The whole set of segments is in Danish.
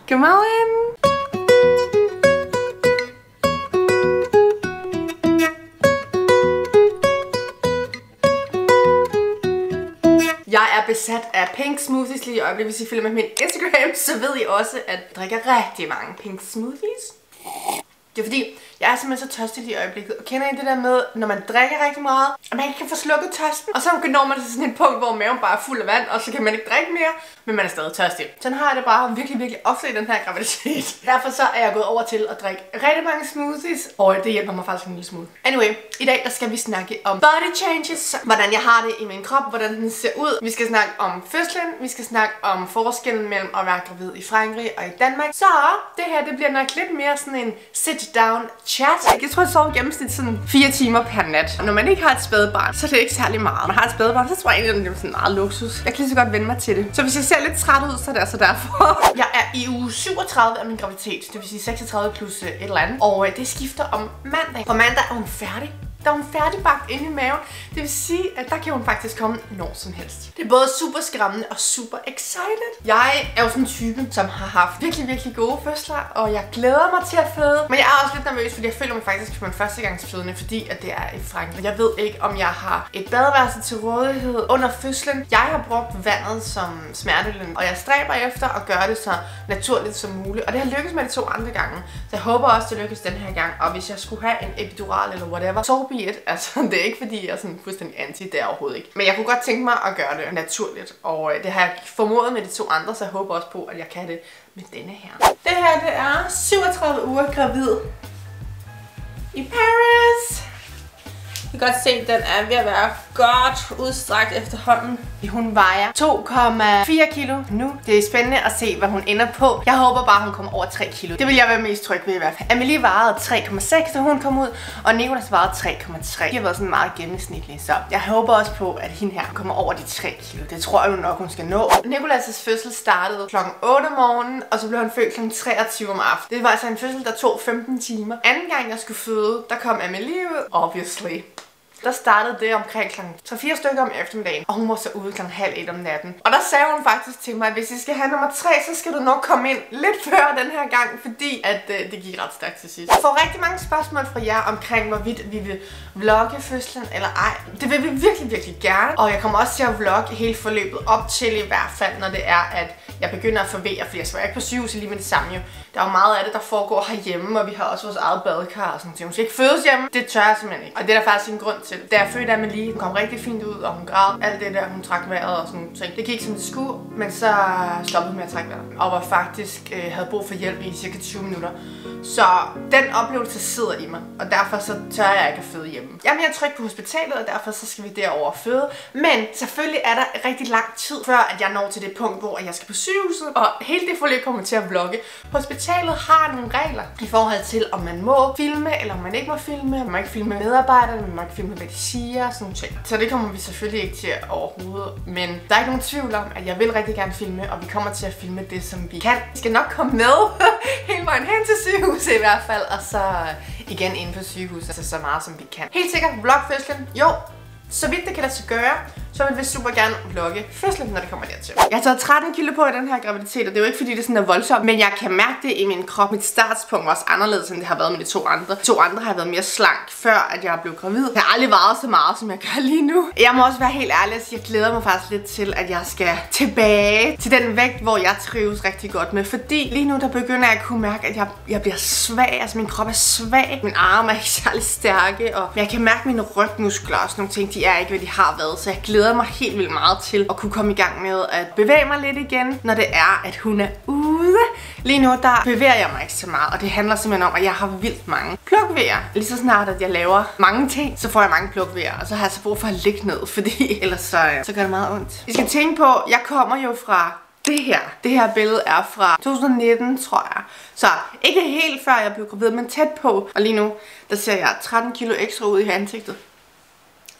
Godmorgen! Jeg er besat af pink smoothies lige i øjeblikket. Hvis I følger med min Instagram, så ved I også, at jeg drikker rigtig mange pink smoothies. Det er fordi, jeg er simpelthen så tørstig lige i øjeblikket. Og kender I det der med, når man drikker rigtig meget, og man ikke kan få slukket tørsten? Og så når man til sådan et punkt, hvor maven bare er fuld af vand, og så kan man ikke drikke mere, men man er stadig tørstig. Sådan har jeg det bare virkelig ofte i den her graviditet. Derfor så er jeg gået over til at drikke rigtig mange smoothies, og det hjælper mig faktisk en lille smule. Anyway, i dag der skal vi snakke om body changes, hvordan jeg har det i min krop, hvordan den ser ud. Vi skal snakke om fødslen, vi skal snakke om forskellen mellem at være gravid i Frankrig og i Danmark. Så det her, det bliver nok lidt mere sådan en sit-down chat. Jeg tror, jeg sover i gennemsnit sådan 4 timer per nat. Og når man ikke har et spædbarn, så er det ikke særlig meget. Når man har et spædbarn, så tror jeg egentlig, det er sådan meget luksus. Jeg kan lige så godt vende mig til det. Så hvis jeg ser lidt træt ud, så er det altså derfor. Jeg er i uge 37 af min graviditet. Det vil sige 36 plus et eller andet. Og det skifter om mandag. På mandag er hun færdig. Der er hun færdigbagt inde i maven. Det vil sige, at der kan hun faktisk komme når som helst. Det er både super skræmmende og super excited. Jeg er jo sådan en type, som har haft virkelig gode fødsler, og jeg glæder mig til at føde. Men jeg er også lidt nervøs, fordi jeg føler mig faktisk som en førstegangsfødende, fordi at det er i Frankrig. Jeg ved ikke, om jeg har et badeværelse til rådighed under fødslen. Jeg har brugt vandet som smertelindring, og jeg stræber efter at gøre det så naturligt som muligt. Og det har lykkes med de 2 andre gange. Så jeg håber også, det lykkes den her gang. Og hvis jeg skulle have en epidural eller whatever, så altså, det er ikke fordi, jeg er sådan fuldstændig anti, det er overhovedet ikke. Men jeg kunne godt tænke mig at gøre det naturligt, og det har jeg formået med de 2 andre, så jeg håber også på, at jeg kan det med denne her. Det her, det er 37 uger gravid i Paris. Jeg kan godt se, at den er ved at være godt udstrakt efterhånden. Hun vejer 2,4 kilo nu. Det er spændende at se, hvad hun ender på. Jeg håber bare, hun kommer over 3 kilo. Det vil jeg være mest tryg ved i hvert fald. Amelie vejede 3,6, da hun kom ud, og Nicolas vejede 3,3. De har været sådan meget gennemsnitlige, så jeg håber også på, at hende her kommer over de 3 kilo. Det tror jeg jo nok, hun skal nå. Nicolas' fødsel startede kl. 8 om morgenen, og så blev han født kl. 23 om aftenen. Det var altså en fødsel, der tog 15 timer. Anden gang, jeg skulle føde, der kom Amelie ud, obviously. Der startede det omkring kl. 3-4 stykker om eftermiddagen, og hun var så ude kl. 0:30 om natten. Og der sagde hun faktisk til mig, at hvis I skal have nummer 3, så skal du nok komme ind lidt før den her gang, fordi at det gik ret stærkt til sidst. Jeg får rigtig mange spørgsmål fra jer omkring, hvorvidt vi vil vlogge fødslen eller ej. Det vil vi virkelig gerne, og jeg kommer også til at vlogge hele forløbet op til i hvert fald, når det er, at jeg begynder at forvære, for jeg skal ikke på sygehuset lige med det samme jo. Der er jo meget af det, der foregår herhjemme, og vi har også vores eget badekar og sådan noget. Hun skal ikke fødes hjemme. Det tør jeg simpelthen ikke. Og det er der faktisk en grund til. Da jeg fødte Amelie, hun kom rigtig fint ud, og hun græd. Alt det der, hun trak vejret og sådan ting. Det gik som det skulle, men så stoppede hun med at trække vejret. Og var faktisk havde brug for hjælp i cirka 20 minutter. Så den oplevelse sidder i mig, og derfor så tør jeg ikke at føde hjemme. Jeg er mere tryg på hospitalet, og derfor så skal vi derover føde. Men selvfølgelig er der rigtig lang tid, før at jeg når til det punkt, hvor jeg skal på sygehuset. Og hele det forløb kommer til at vlogge. Hospitalet har nogle regler i forhold til, om man må filme, eller om man ikke må filme. Man må ikke filme medarbejderne, man må ikke filme, hvad de siger, sådan nogle ting. Så det kommer vi selvfølgelig ikke til overhovedet. Men der er ikke nogen tvivl om, at jeg vil rigtig gerne filme, og vi kommer til at filme det, som vi kan. Vi skal nok komme med hele vejen hen til sygehuset i hvert fald, og så igen inde på sygehuset, altså så meget som vi kan. Helt sikkert vlogfødslen. Jo, så vidt det kan lade sig gøre, så vil vi super gerne vlogge fødslen, når det kommer dertil. Jeg har taget 13 kilo på i den her graviditet, og det er jo ikke fordi det sådan er voldsomt, men jeg kan mærke det i min krop. Mit startspunkt var også anderledes, end det har været med de 2 andre. De 2 andre har været mere slank, før at jeg blev gravid. Jeg har aldrig vejet så meget, som jeg gør lige nu. Jeg må også være helt ærlig og sige, jeg glæder mig faktisk lidt til, at jeg skal tilbage til den vægt, hvor jeg trives rigtig godt med. Fordi lige nu, der begynder jeg at kunne mærke, at jeg bliver svag. Altså min krop er svag. Min arme er ikke særlig stærke, og jeg kan mærke mine rygmuskler og sådan nogle ting, de er ikke, hvad de har været. Så jeg glæder mig helt vildt meget til at kunne komme i gang med at bevæge mig lidt igen, når det er, at hun er ude. Lige nu, der bevæger jeg mig ikke så meget, og det handler simpelthen om, at jeg har vildt mange plukvejer. Lige så snart, at jeg laver mange ting, så får jeg mange plukvejer, og så har jeg så brug for at ligge ned, fordi ellers så gør det meget ondt. I skal tænke på, jeg kommer jo fra det her. Det her billede er fra 2019, tror jeg. Så ikke helt før jeg blev gravid, men tæt på. Og lige nu, der ser jeg 13 kilo ekstra ud i ansigtet.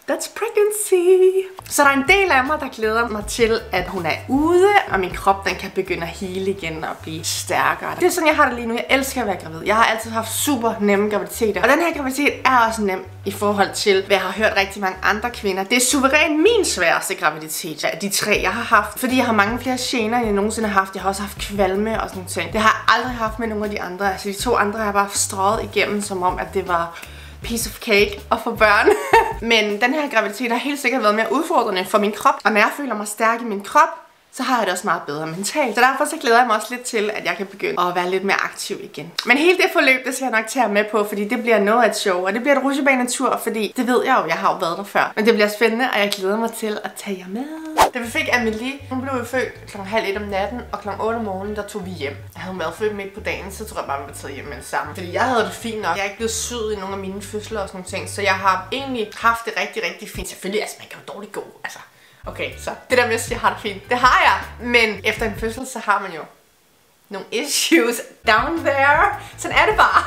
That's pregnancy. Så der er en del af mig, der glæder mig til, at hun er ude, og min krop den kan begynde at hele igen og blive stærkere. Det er sådan, jeg har det lige nu. Jeg elsker at være gravid. Jeg har altid haft super nemme graviditeter. Og den her graviditet er også nem i forhold til, hvad jeg har hørt rigtig mange andre kvinder. Det er suverænt min sværeste graviditet af de 3, jeg har haft. Fordi jeg har mange flere gener, end jeg nogensinde har haft. Jeg har også haft kvalme og sådan noget. Det har jeg aldrig haft med nogle af de andre. Altså de 2 andre har jeg bare strøget igennem, som om at det var piece of cake og for børn. Men den her graviditet har helt sikkert været mere udfordrende for min krop. Og når jeg føler mig stærk i min krop, så har jeg det også meget bedre mentalt. Så derfor så glæder jeg mig også lidt til, at jeg kan begynde at være lidt mere aktiv igen. Men hele det forløb, det skal jeg nok tage med på, fordi det bliver noget af et show. Og det bliver et rutsjebanetur, fordi det ved jeg jo, jeg har jo været der før. Men det bliver spændende, og jeg glæder mig til at tage jer med. Da vi fik Amelie, hun blev jo født kl. 0:30 om natten, og kl. 8 om morgenen, der tog vi hjem. Havde hun været født midt på dagen, så tror jeg bare, vi var taget hjem med det samme. Fordi jeg havde det fint nok. Jeg er ikke blevet syet i nogle af mine fødsler og sådan nogle ting, så jeg har egentlig haft det rigtig, rigtig fint. Selvfølgelig, altså man kan jo dårligt gå, altså. Okay, så det der med at sige, jeg har det fint, det har jeg. Men efter en fødsel, så har man jo nogle issues down there. Sådan er det bare.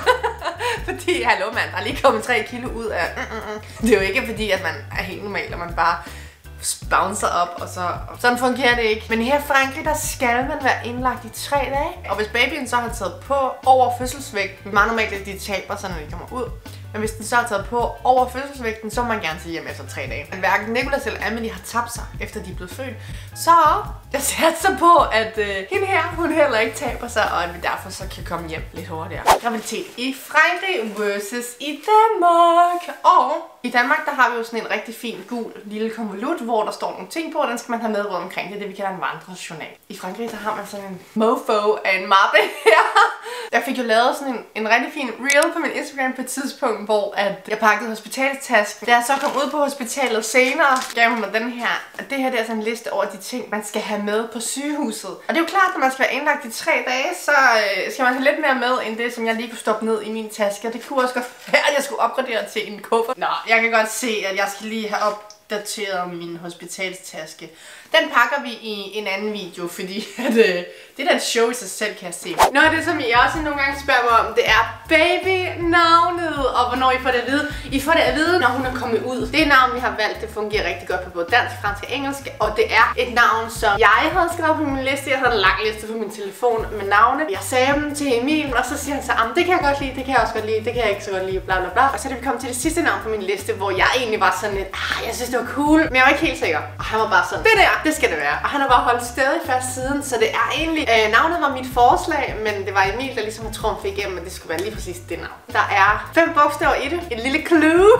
Fordi, hallo mand, der er lige kommet 3 kilo ud af... Det er jo ikke fordi, at man er helt normal, og man bare bouncer op, og sådan fungerer det ikke. Men her i Frankrig, der skal man være indlagt i 3 dage. Og hvis babyen så har taget på over fødselsvægt, det er meget normalt, at de taber sig, når de kommer ud. Men hvis den så er taget på over fødselsvægten, så må man gerne tage hjem efter 3 dage. Men hverken Nicolas eller Amelie har tabt sig, efter de er blevet født. Så jeg satser på, at hende her, hun heller ikke taber sig, og at vi derfor så kan komme hjem lidt hurtigere. Graviditet i Frankrig versus i Danmark. Og i Danmark, der har vi jo sådan en rigtig fin gul lille konvolut, hvor der står nogle ting på, og den skal man have med rundt omkring. Det er det, vi kalder en vandrejournal. I Frankrig, der har man sådan en mofo af en mappe her. Jeg fik jo lavet sådan en rigtig fin reel på min Instagram på et tidspunkt, hvor at jeg pakkede hospitalstasken. Da jeg så kom ud på hospitalet senere, gav hun mig den her. Og det her det er sådan en liste over de ting, man skal have med på sygehuset. Og det er jo klart, når man skal være indlagt i 3 dage, så skal man have lidt mere med, end det, som jeg lige kunne stoppe ned i min taske. Og det kunne også godt være, at jeg skulle opgradere til en kuffert. Nå, jeg kan godt se, at jeg skal lige have opdateret min hospitalstaske. Den pakker vi i en anden video, fordi at, det er da et show i sig selv, kan jeg se. Noget af det, som I også nogle gange spørger mig om, det er babynavnet, og hvornår I får det at vide. I får det at vide, når hun er kommet ud. Det navn, vi har valgt, det fungerer rigtig godt på både dansk, fransk og engelsk, og det er et navn, som jeg havde skrevet på min liste. Jeg havde en lang liste på min telefon med navne. Jeg sagde dem til Emil, og så siger han så, det kan jeg godt lide, det kan jeg også godt lide, det kan jeg ikke så godt lide, bla bla bla. Og så er det vi kommet til det sidste navn på min liste, hvor jeg egentlig var sådan lidt, jeg synes det var cool, men jeg var ikke helt sikker. Og han var bare sådan, det skal det være. Og han har bare holdt stadig fast siden, så det er egentlig... navnet var mit forslag, men det var Emil, der ligesom har trumfet igennem, at det skulle være lige præcis det navn. Der er 5 bogstaver i det. Et lille clue.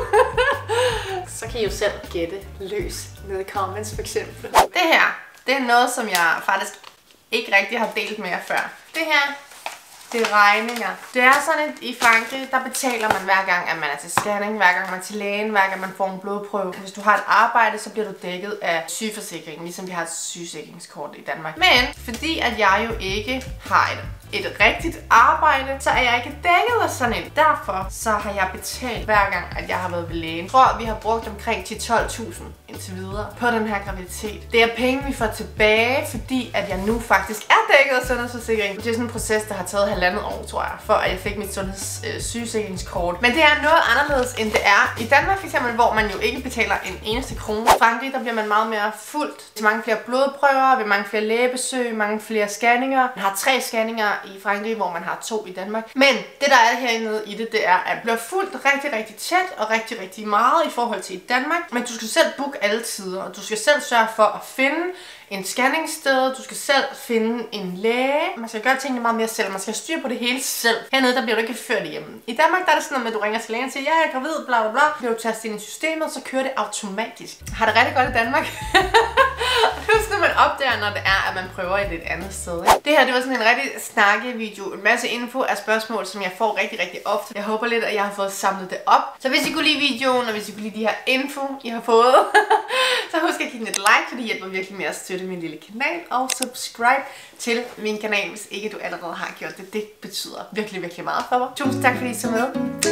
Så kan I jo selv gætte løs nede i comments for eksempel. Det her, det er noget, som jeg faktisk ikke rigtig har delt med jer før. Det her, det er regninger. Det er sådan, at i Frankrig, der betaler man hver gang, at man er til scanning, hver gang man er til lægen, hver gang man får en blodprøve. Hvis du har et arbejde, så bliver du dækket af sygeforsikringen, ligesom vi har et sygesikringskort i Danmark. Men fordi at jeg jo ikke har et rigtigt arbejde, så er jeg ikke dækket af sådan et. Derfor så har jeg betalt hver gang, at jeg har været ved lægen. Jeg tror, vi har brugt omkring 10-12.000 indtil videre på den her graviditet. Det er penge, vi får tilbage, fordi at jeg nu faktisk er dækket af sundhedsforsikring. Det er sådan en proces, der har taget 1,5 år, tror jeg, for at jeg fik mit sygesikringskort. Men det er noget anderledes, end det er i Danmark for eksempel, hvor man jo ikke betaler en eneste krone. I Frankrig, der bliver man meget mere fuldt til mange flere blodprøver, ved mange flere lægebesøg, mange flere scanninger. Man har 3 scanninger i Frankrig, hvor man har 2 i Danmark. Men det der er hernede i det er, at det bliver fuldt rigtig, rigtig tæt og rigtig, rigtig meget i forhold til i Danmark. Men du skal selv booke alle tider, og du skal selv sørge for at finde en scanningssted, du skal selv finde en læge. Man skal gøre tingene meget mere selv, man skal styre på det hele selv. Hernede, der bliver du ikke ført hjemme. I Danmark, der er det sådan noget med, at du ringer til lægen og siger, ja, jeg er gravid, bla bla bla. Bliver du tastet ind i systemet, så kører det automatisk. Har det rigtig godt i Danmark. Det er sådan, man opdager, når det er, at man prøver et lidt andet sted. Det her, det var sådan en rigtig snakkevideo. En masse info af spørgsmål, som jeg får rigtig, rigtig ofte. Jeg håber lidt, at jeg har fået samlet det op. Så hvis I kunne lide videoen, og hvis I kunne lide de her info, I har fået, så husk at give den et like, for det hjælper virkelig med at støtte min lille kanal. Og subscribe til min kanal, hvis ikke du allerede har gjort det. Det betyder virkelig, virkelig meget for mig. Tusind tak, fordi I så med.